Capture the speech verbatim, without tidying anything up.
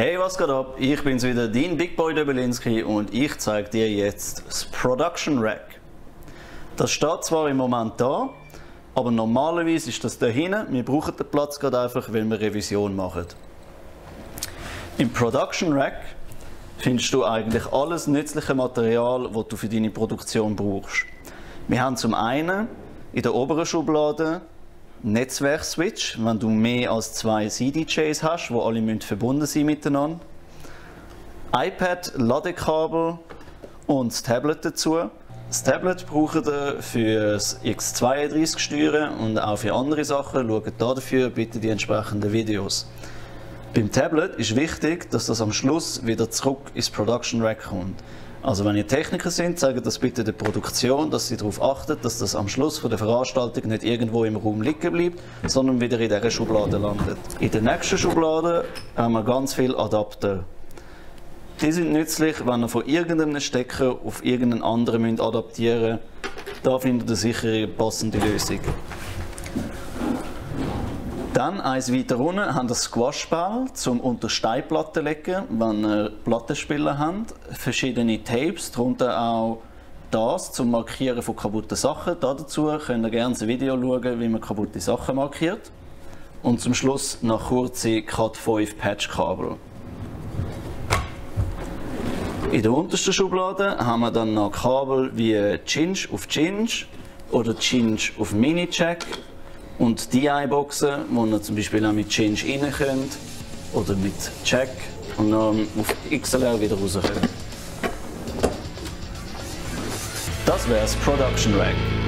Hey, was geht ab? Ich bin's wieder, dein Big Boy Dobelinski, und ich zeige dir jetzt das Production Rack. Das steht zwar im Moment da, aber normalerweise ist das da hinten. Wir brauchen den Platz gerade einfach, weil wir Revision machen. Im Production Rack findest du eigentlich alles nützliche Material, das du für deine Produktion brauchst. Wir haben zum einen in der oberen Schublade Netzwerkswitch, wenn du mehr als zwei C D Js hast, die alle verbunden sind miteinander. iPad, Ladekabel und das Tablet dazu. Das Tablet braucht ihr für das X zweiunddreißig steuern und auch für andere Sachen. Schaut dafür bitte die entsprechenden Videos. Beim Tablet ist wichtig, dass das am Schluss wieder zurück ins Production Rack kommt. Also wenn ihr Techniker seid, sagt das bitte der Produktion, dass sie darauf achtet, dass das am Schluss von der Veranstaltung nicht irgendwo im Raum liegen bleibt, sondern wieder in dieser Schublade landet. In der nächsten Schublade haben wir ganz viele Adapter. Die sind nützlich, wenn ihr von irgendeinem Stecker auf irgendeinen anderen adaptieren müsst. Da findet ihr sicher eine passende Lösung. Dann, eins weiter unten, haben wir Squashball zum unter Steinplatten legen, wenn ihr Plattenspieler habt. Verschiedene Tapes, darunter auch das zum Markieren von kaputten Sachen. Dazu könnt ihr gerne ein Video schauen, wie man kaputte Sachen markiert. Und zum Schluss noch kurze Cat fünf Patchkabel. In der untersten Schublade haben wir dann noch Kabel wie Cinch auf Cinch oder Cinch auf Mini-Jack. Und D I-Boxen, wo ihr zum Beispiel auch mit Cinch rein könnt oder mit Jack und dann auf X L R wieder raus könnt. Das wäre das Production Rack.